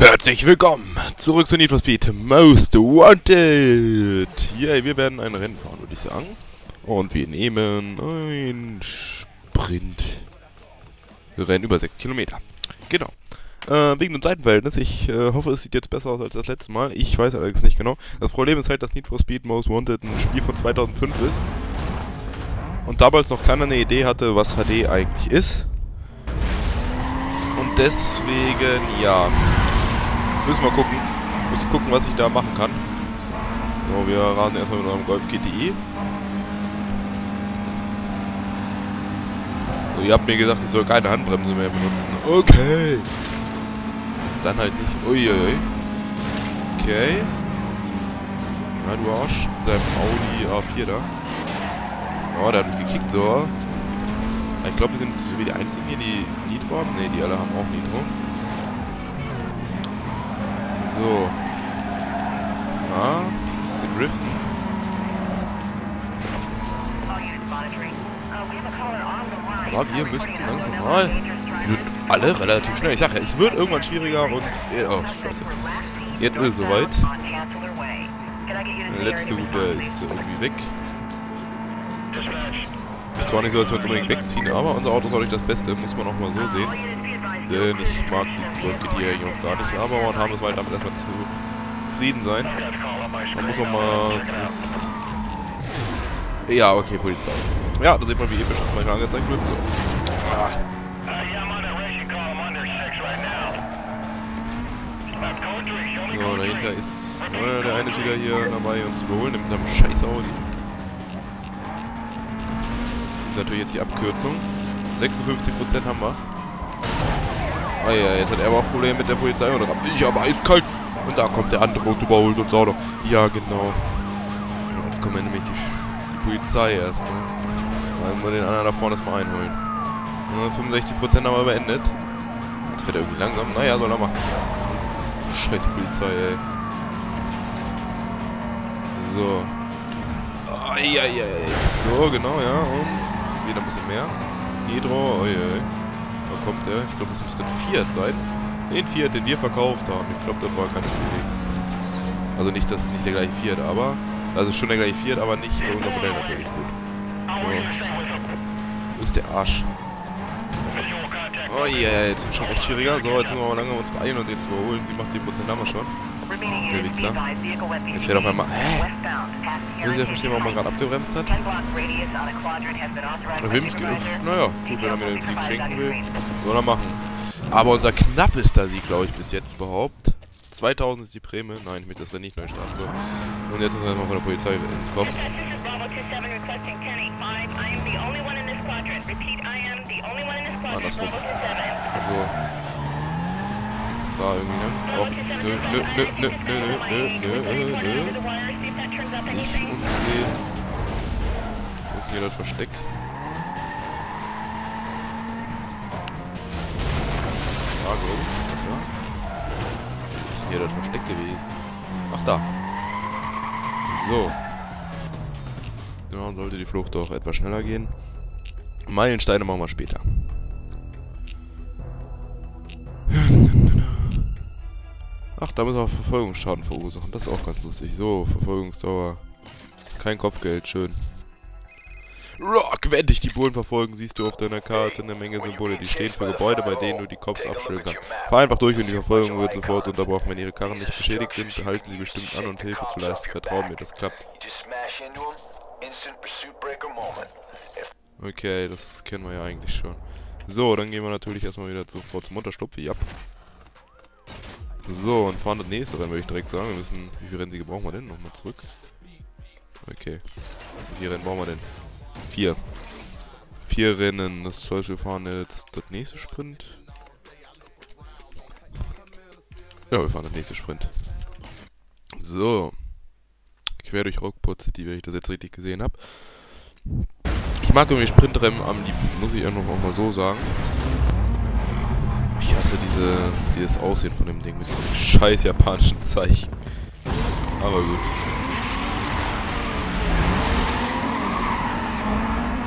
Herzlich willkommen zurück zu Need for Speed Most Wanted. Yeah, wir werden ein Rennen fahren, würde ich sagen. Und wir nehmen ein Sprintrennen über 6 Kilometer. Genau. Wegen dem Seitenverhältnis. Ich hoffe, es sieht jetzt besser aus als das letzte Mal. Ich weiß allerdings nicht genau. Das Problem ist halt, dass Need for Speed Most Wanted ein Spiel von 2005 ist. Und damals noch keiner eine Idee hatte, was HD eigentlich ist. Und deswegen, ja, müssen wir gucken. Muss gucken, was ich da machen kann. So, wir rasen erstmal mit unserem Golf GTI. So, ihr habt mir gesagt, ich soll keine Handbremse mehr benutzen. Okay. Dann halt nicht. Uiuiui. Okay. Na, du Arsch. Mit seinem Audi A4 da. Oh, der hat mich gekickt, so. Ich glaube, wir sind so wie die Einzigen hier, die Nitro haben. Ne, die alle haben auch Nitro. So. Ja, sie driften. Aber wir müssten langsam mal. Sind alle relativ schnell. Ich sag ja, es wird irgendwann schwieriger und. Oh, scheiße. Jetzt ist es soweit. Der letzte Gute ist irgendwie weg. Ist zwar nicht so, dass wir uns unbedingt wegziehen, aber unser Auto ist auch nicht das Beste, muss man auch mal so sehen. Denn ich mag diesen Golf GTI eigentlich auch gar nicht, aber man haben es halt damit erstmal zufrieden sein. Man muss auch mal das... Ja, okay, Polizei. Ja, da sieht man, wie episch das manchmal angezeigt wird. So. Ah. So, dahinter ist... der eine ist wieder hier dabei, uns zu überholen, mit seinem scheiß Audi. Natürlich jetzt die Abkürzung. 56% haben wir. Ah ja, jetzt hat er aber auch Probleme mit der Polizei und ich aber eiskalt. Und da kommt der andere und überholt uns auch noch. Ja, genau. Und jetzt kommen nämlich die Polizei erst. Ne? Dann wollen wir den anderen da vorne erstmal einholen. Ja, 65% haben wir beendet. Jetzt wird er irgendwie langsam. Naja, soll er machen. Scheiß Polizei, ey. So. So, genau, ja. Und wieder ein bisschen mehr. Nitro, oi. Da kommt der. Ich glaube, das müsste ein Fiat sein. Den Fiat, den wir verkauft haben. Ich glaube, das war keine Idee. Also nicht, das ist nicht der gleiche Fiat, aber... Also schon der gleiche Fiat, aber nicht unser Modell natürlich. Gut. So. Wo ist der Arsch? Oh yeah, jetzt wird schon echt schwieriger. So, jetzt müssen wir mal lange uns beeilen und jetzt überholen. 87% haben wir schon. Der Wichser. Jetzt fährt auf einmal... Hä? Ich will ja verstehen, warum man gerade abgebremst hat. Er will mich... Naja, gut, wenn er mir den Sieg schenken will. Soll er machen. Aber unser knappester Sieg, glaube ich, bis jetzt überhaupt. 2000 ist die Prämie. Nein, ich möchte das Rennen nicht neu starten. So. Und jetzt müssen wir erstmal von der Polizei entkommen. Andersrum. So. Da irgendwie, ne? Och, nö. Nicht umsehen. Wo ist denn hier das Versteck? Frage, wo ist hier das Versteck gewesen? Ach, da. So. Dann sollte die Flucht doch etwas schneller gehen. Meilensteine machen wir später. Ach, da müssen wir Verfolgungsschaden verursachen. Das ist auch ganz lustig. So, Verfolgungsdauer. Kein Kopfgeld, schön. Rock, wenn dich die Bullen verfolgen, siehst du auf deiner Karte eine Menge Symbole, die stehen für Gebäude, bei denen du die Cops abstellen kannst. Fahr einfach durch und die Verfolgung wird sofort unterbrochen. Wenn ihre Karren nicht beschädigt sind, halten sie bestimmt an und Hilfe zu leisten. Vertrau mir, das klappt. Okay, das kennen wir ja eigentlich schon. So, dann gehen wir natürlich erstmal wieder sofort zum Unterschlupf. Ja. So, und fahren das nächste Rennen, würde ich direkt sagen. Wir müssen... Wie viele Rennsiege brauchen wir denn? Nochmal zurück. Okay. Wie viele Rennen brauchen wir denn? 4. 4 Rennen. Das heißt, wir fahren jetzt das nächste Sprint. Ja, wir fahren das nächste Sprint. So. Quer durch Rockport City, wenn ich das jetzt richtig gesehen habe. Ich mag irgendwie Sprintrennen am liebsten, muss ich einfach auch mal so sagen. Ich hasse dieses Aussehen von dem Ding mit diesen scheiß japanischen Zeichen. Aber gut.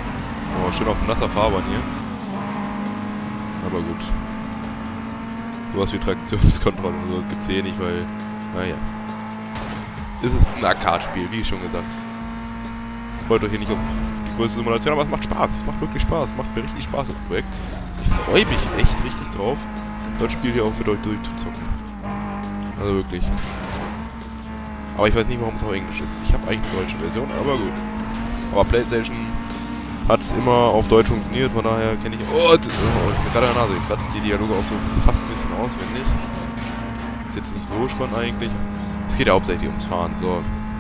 Oh, schön auf nasser Fahrbahn hier. Aber gut. Sowas wie Traktionskontrolle und so, das gibt's hier nicht, weil, naja. Es ist ein Arcade-Spiel, wie schon gesagt. Freut euch hier nicht auf die größte Simulation, aber es macht Spaß. Es macht wirklich Spaß. Es macht mir richtig Spaß, das Projekt. Ich freue mich echt richtig drauf, das Spiel hier auch mit euch durchzuzocken. Also wirklich. Aber ich weiß nicht, warum es auf Englisch ist. Ich habe eigentlich eine deutsche Version, aber gut. Aber PlayStation hat es immer auf Deutsch funktioniert, von daher kenne ich... Oh, ich bin gerade an der Nase. Ich kratze die Dialoge auch so fast ein bisschen auswendig. Ist jetzt nicht so spannend eigentlich. Es geht ja hauptsächlich ums Fahren, so.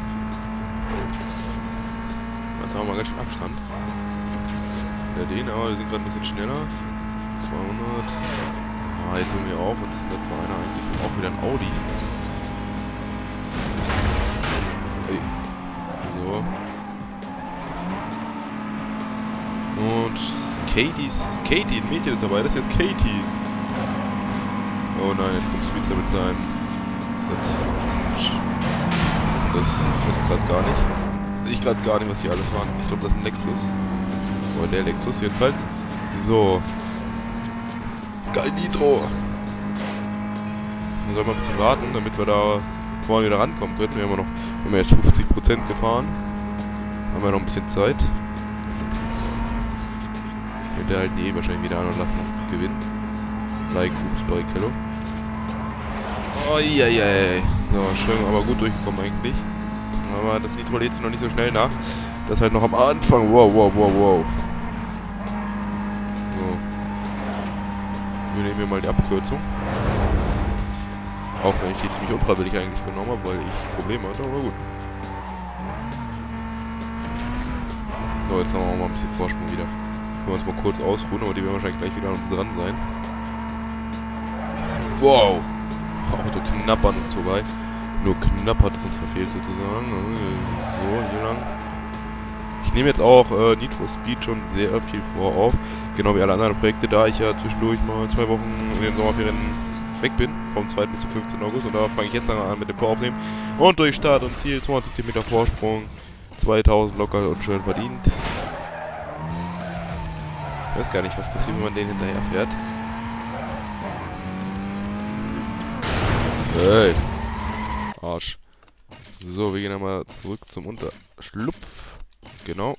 Jetzt haben wir mal ganz schön Abstand. Ja, den, aber wir sind gerade ein bisschen schneller. 200. Ah, jetzt hören wir auf und das ist nicht für einer eigentlich auch wieder ein Audi. Hey. So. Und Katie, ein Mädchen ist dabei, das hier ist Katie. Oh nein, jetzt kommt Spitzer mit seinem... Das weiß ich gerade gar nicht. Sehe ich gerade gar nicht, was hier alles waren. Ich glaube, das ist ein Lexus. Oder der Lexus jedenfalls. So. Geil Nitro. Dann soll man ein bisschen warten, damit wir da vorne wieder rankommen können. Wir haben jetzt 50% gefahren. Haben wir noch ein bisschen Zeit. Wir halten die wahrscheinlich wieder an und lassen uns gewinnen. Like Hoops bei Kello. Oh, ja. So, schön, aber gut durchgekommen eigentlich. Aber das Nitro lädt sich noch nicht so schnell nach. Das ist halt noch am Anfang. Wow. So. Wir nehmen hier mal die Abkürzung. Auch wenn ich die ziemlich unfreiwillig eigentlich genommen habe, weil ich Probleme hatte, aber gut. So, jetzt haben wir auch mal ein bisschen Vorsprung wieder. Können wir uns mal kurz ausruhen, aber die werden wahrscheinlich gleich wieder an uns dran sein. Wow! Auto knapp an uns vorbei. Nur knapp hat es uns verfehlt sozusagen. So, hier lang. Ich nehme jetzt auch Nitro Speed schon sehr viel auf. Genau wie alle anderen Projekte, da ich ja zwischendurch mal 2 Wochen in den Sommerferien weg bin. Vom 2. bis zum 15. August. Und da fange ich jetzt an mit dem Voraufnehmen. Und durch Start und Ziel 270 Meter Vorsprung. 2000 locker und schön verdient. Ich weiß gar nicht, was passiert, wenn man den hinterher fährt. Hey. Arsch. So, wir gehen einmal zurück zum Unterschlupf. Genau.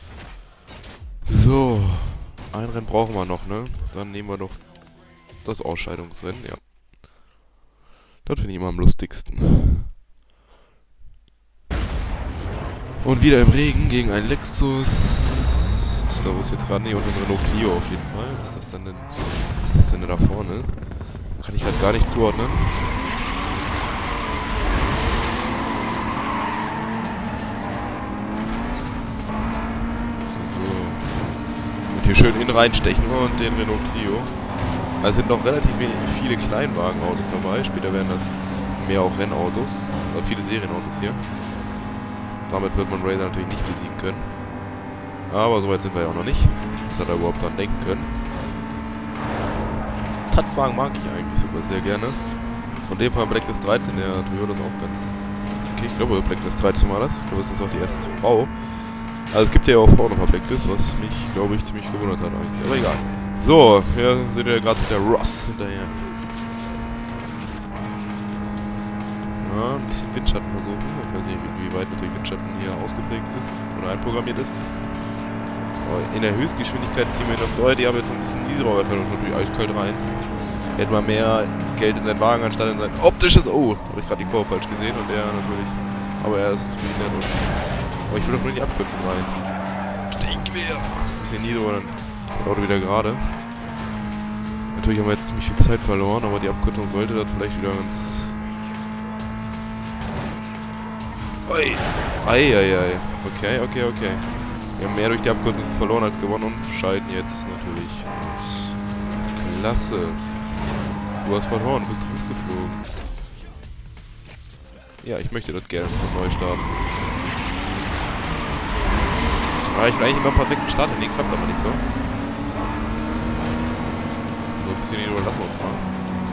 So. Ein Rennen brauchen wir noch, ne? Dann nehmen wir doch das Ausscheidungsrennen, ja. Das finde ich immer am lustigsten. Und wieder im Regen gegen einen Lexus. Da wo es jetzt gerade nicht, und ein Renault Clio auf jeden Fall. Was ist das denn? Was ist das denn da vorne? Kann ich halt gar nicht zuordnen. So. Und hier schön innen reinstechen und den Renault Clio. Also sind noch relativ viele Kleinwagenautos dabei. Später werden das mehr auch Rennautos. Also viele Serienautos hier. Damit wird man Razer natürlich nicht besiegen können. Aber soweit sind wir ja auch noch nicht. Dass er da überhaupt dran denken können. Tanzwagen mag ich eigentlich sogar sehr gerne. Von dem Fall Blacklist 13, der Toyota ist auch ganz... Okay, ich glaube Blacklist 13 war das. Ich glaube, das ist auch die erste Frau. Also es gibt ja auch Frauen nochmal Blacklist, was mich, glaube ich, ziemlich gewundert hat eigentlich. Aber egal. So, wir sind ja gerade mit der Ross hinterher. Ja, ein bisschen Windschatten versuchen. Ich weiß nicht, wie weit natürlich Windschatten hier ausgeprägt ist oder einprogrammiert ist. Aber in der Höchstgeschwindigkeit ziehen wir noch deutlich, aber jetzt ein bisschen niedriger, fällt uns natürlich eiskalt rein. Hätten wir mehr Geld in seinen Wagen anstatt in sein optisches... Oh, habe ich gerade die Kurve falsch gesehen und er natürlich... Aber er ist behindert und... Aber ich will doch nur in die Abkürzung rein. Stinkwehr! Ein bisschen niedriger, dann das Auto wieder gerade. Natürlich haben wir jetzt ziemlich viel Zeit verloren, aber die Abkürzung sollte das vielleicht wieder ganz... Oi! Eieiei. Okay. Wir haben mehr durch die Abkürzung verloren als gewonnen und scheiden jetzt natürlich. Klasse. Du hast verloren, du bist rausgeflogen. Ja, ich möchte das gerne von neu starten. Aber ich will eigentlich immer einen perfekten Start in den klappt aber nicht so. So ein bisschen Nitro lassen wir uns mal.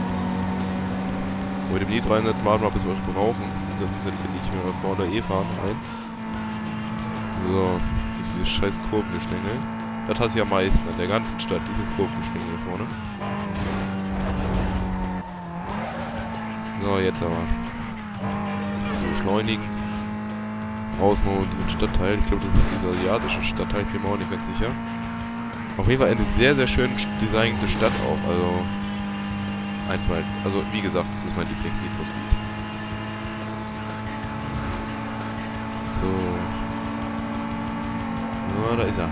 Mit dem Nitro einsetzen warten wir, bis wir es brauchen. Wir setzen hier nicht mehr vorne fahren rein. So. Dieses scheiß Kurvengestängel. Das hat sich am meisten an der ganzen Stadt, dieses Kurvengestängel hier vorne. So, jetzt aber. So, beschleunigen. Raus mal in diesen Stadtteil. Ich glaube, das ist dieser asiatische Stadtteil. Ich bin mir auch nicht ganz sicher. Auf jeden Fall eine sehr, sehr schön designte Stadt auch. Also wie gesagt, das ist mein Lieblings-Need for Speed. So. Na, da ist er.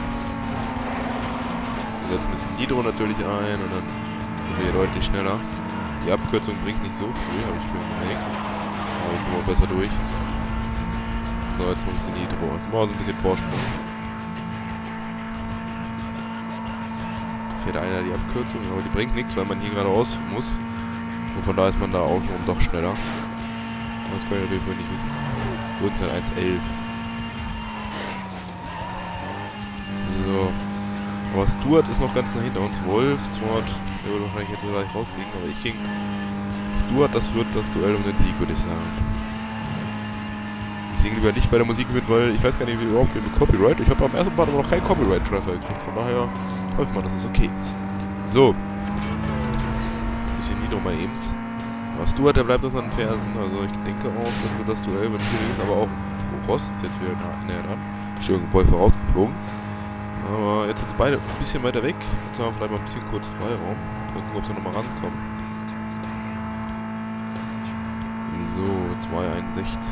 Wir setzen ein bisschen Nitro natürlich ein und dann sind wir hier deutlich schneller. Die Abkürzung bringt nicht so viel, habe ich vorhin gemerkt. Aber ich komme auch besser durch. So, jetzt mal ein bisschen Nitro. Jetzt machen wir so ein bisschen Vorsprung. Fährt einer die Abkürzung, aber die bringt nichts, weil man hier geradeaus muss. Und von da ist man da außenrum doch schneller. Das kann ich natürlich wohl nicht wissen. Uhrzeit 1,11. So. Aber Stuart ist noch ganz nah hinter uns. Wolf, Sword, der würde wahrscheinlich jetzt gleich rausfliegen, aber ich ging. Stuart, das wird das Duell um den Sieg, würde ich sagen. Ich singe lieber nicht bei der Musik mit, weil ich weiß gar nicht, wie überhaupt mit Copyright. Ich habe am ersten Part aber noch keinen Copyright-Treffer gekriegt, von daher hoffe ich mal, dass es okay ist. So. Ein bisschen Nitro mal eben. Aber Stuart, der bleibt uns an den Fersen. Also ich denke auch, dass wir das Duell, wenn schwierig ist, aber auch Ross ist jetzt wieder näher dran. Entschuldigung, Boy vorausgeflogen. Aber jetzt sind beide ein bisschen weiter weg. Jetzt haben wir vielleicht mal ein bisschen kurz Freiraum. Mal gucken, ob sie nochmal rankommen. So, 2,61.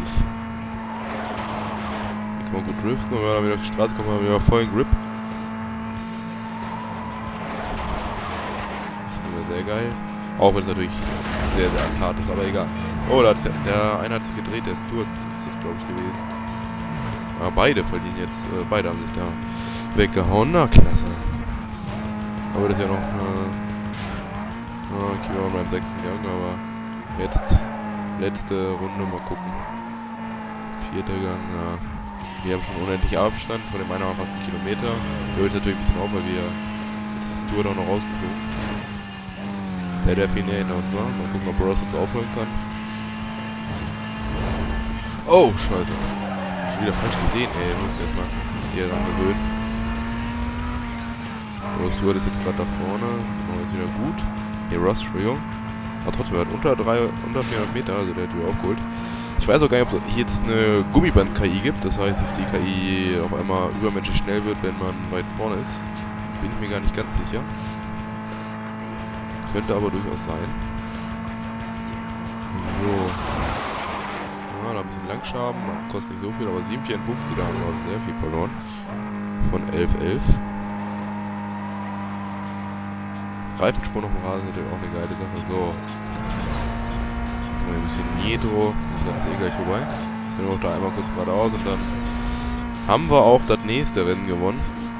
Hier kann man gut driften, und wenn wir dann wieder auf die Straße kommen, haben wir wieder vollen Grip. Das ist wieder sehr geil. Auch wenn es natürlich sehr, sehr hart ist, aber egal. Oh, da hat's ja, der eine hat sich gedreht, der Stuart ist das, glaube ich, gewesen. Aber beide verlieren jetzt, beide haben sich da weggehauen. Na, klasse. Aber das ist ja noch, okay, wir waren beim 6. Gang, aber jetzt letzte Runde, mal gucken. 4. Gang, ja. Wir haben schon unendlich Abstand, von dem einen haben wir fast 1 Kilometer. Der hört natürlich ein bisschen auf, weil wir jetzt Stuart auch noch rausgeflogen. Der viel näher hinaus war. Mal gucken, ob Ross uns aufholen kann. Oh, scheiße. Schon wieder falsch gesehen, ey. Wir müssen erstmal hier dran gewöhnen. Ross Stuart ist jetzt gerade da vorne. Machen wir jetzt wieder gut. Nee, Ross, Entschuldigung. Aber trotzdem, er hat unter 400 Meter, also der hat wieder aufgeholt. Ich weiß auch gar nicht, ob es jetzt eine Gummiband-KI gibt. Das heißt, dass die KI auf einmal übermenschlich schnell wird, wenn man weit vorne ist. Bin ich mir gar nicht ganz sicher. Könnte aber durchaus sein. So. Ja, da ein bisschen Langschaben. Kostet nicht so viel, aber 7,54, da haben wir sehr viel verloren. Von 11,11. Reifensprung auf dem Rasen ist natürlich auch eine geile Sache. So. Ein bisschen Nitro. Das Ganze eh gleich vorbei. Jetzt sind wir auch da einmal kurz geradeaus und dann haben wir auch das nächste Rennen gewonnen.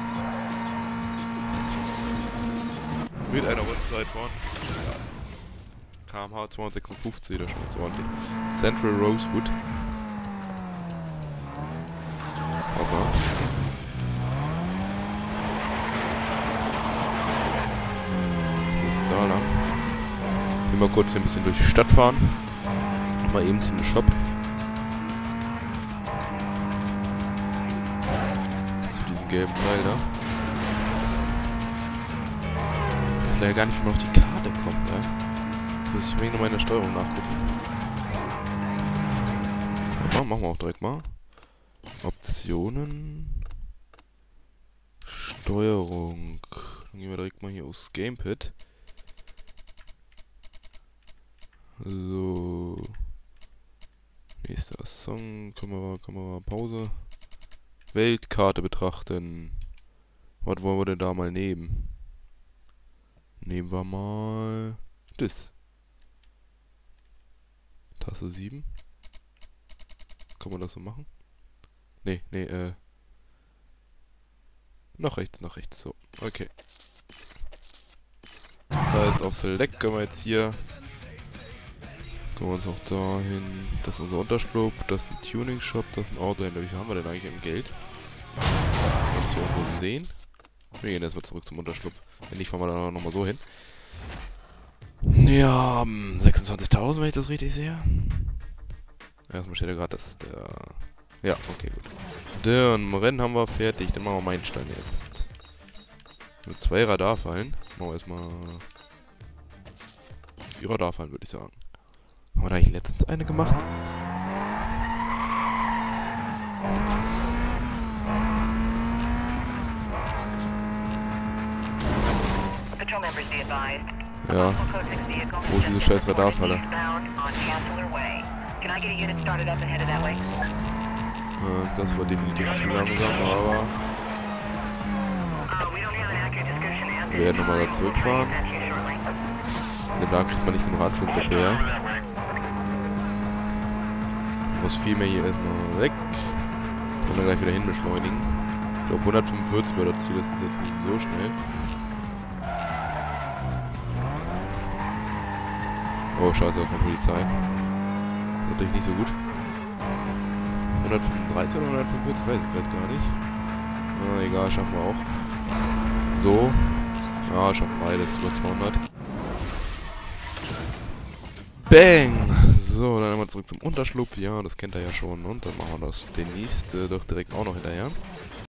Mit einer Rundenzeit von km/h 256, das schon ordentlich. Central Rosewood. Okay. Ist da lang. Mal kurz hier ein bisschen durch die Stadt fahren. Mal eben zum Shop. Zu diesem gelben Teil da. Ich weiß ja gar nicht, wie man auf die Karte kommt, ne? Muss ich wegen meiner Steuerung nachgucken. Ja, machen wir auch direkt mal. Optionen. Steuerung. Dann gehen wir direkt mal hier aufs Gamepad. So. Nächster Song. Kamera, Pause. Weltkarte betrachten. Was wollen wir denn da mal nehmen? Nehmen wir mal das. Taste 7. Kann man das so machen? Nee, nach rechts, so. Okay. Das heißt, auf Select können wir jetzt hier. Kommen wir uns auch dahin. Das ist unser Unterschlupf, das ist ein Tuning-Shop, das ist ein Autohändler. Wie viel haben wir denn eigentlich im Geld? Kannst du irgendwo sehen? Wir gehen erstmal zurück zum Unterschlupf. Wenn nicht, fahren wir da nochmal so hin. Ja, 26.000, wenn ich das richtig sehe. Erstmal steht da gerade, dass der... Ja, okay, gut. Dann Rennen haben wir fertig. Dann machen wir Meilenstein jetzt. Mit 2 Radarfallen. Machen wir erstmal 4 Radarfallen, würde ich sagen. Haben wir da eigentlich letztens eine gemacht? Ja. Wo ist diese scheiß Radarfalle? Das war definitiv zu langsam, aber wir werden nochmal da zurückfahren. Denn da kriegt man nicht den Radschutz dafür, ja. Muss viel mehr hier erstmal weg. Und dann gleich wieder hin beschleunigen. Ich glaube 145 war das Ziel, das ist jetzt nicht so schnell. Oh scheiße, das ist eine Polizei. Das ist natürlich nicht so gut. 135 oder 145, weiß ich gerade gar nicht. Na egal, schaffen wir auch. So. Ja, schaffen beides über 200. Bang! So, dann einmal zurück zum Unterschlupf. Ja, das kennt er ja schon. Und dann machen wir das demnächst doch direkt auch noch hinterher.